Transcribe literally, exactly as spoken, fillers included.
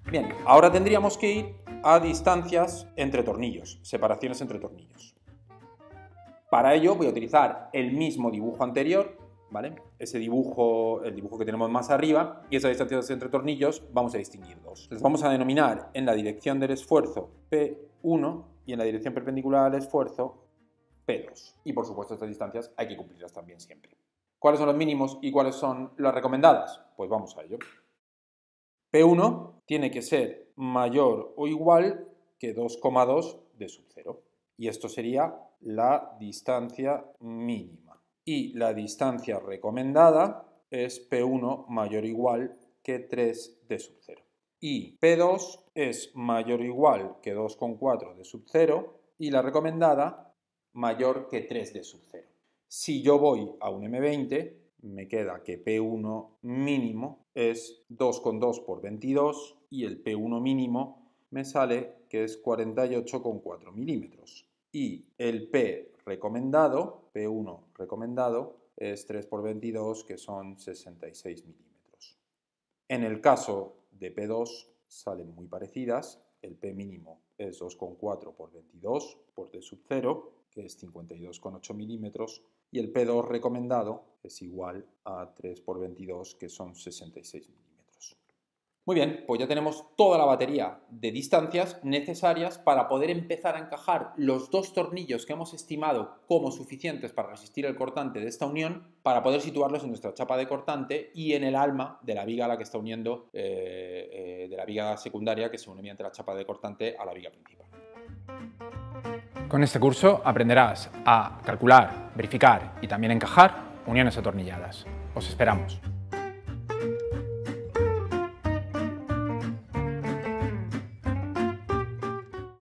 Bien, ahora tendríamos que ir a distancias entre tornillos, separaciones entre tornillos. Para ello voy a utilizar el mismo dibujo anterior, ¿vale? Ese dibujo, el dibujo que tenemos más arriba, y esas distancias entre tornillos vamos a distinguir dos. Les vamos a denominar en la dirección del esfuerzo P uno y en la dirección perpendicular al esfuerzo P dos. Y por supuesto estas distancias hay que cumplirlas también siempre. ¿Cuáles son los mínimos y cuáles son las recomendadas? Pues vamos a ello. P uno tiene que ser mayor o igual que dos coma dos de sub cero. Y esto sería la distancia mínima. Y la distancia recomendada es P uno mayor o igual que tres de sub cero. Y P dos es mayor o igual que dos coma cuatro de sub cero y la recomendada mayor que tres de sub cero. Si yo voy a un eme veinte, me queda que P uno mínimo es dos coma dos por veintidós y el P uno mínimo me sale que es cuarenta y ocho coma cuatro milímetros. Y el P recomendado, P uno recomendado, es tres por veintidós, que son sesenta y seis milímetros. En el caso de P dos salen muy parecidas. El P mínimo es dos coma cuatro por veintidós por D sub cero, que es cincuenta y dos coma ocho milímetros. Y el P dos recomendado es igual a tres por veintidós, que son sesenta y seis milímetros. Muy bien, pues ya tenemos toda la batería de distancias necesarias para poder empezar a encajar los dos tornillos que hemos estimado como suficientes para resistir el cortante de esta unión, para poder situarlos en nuestra chapa de cortante y en el alma de la viga a la que está uniendo, eh, eh, de la viga secundaria que se une mediante la chapa de cortante a la viga principal. Con este curso aprenderás a calcular, verificar y también encajar uniones atornilladas. Os esperamos.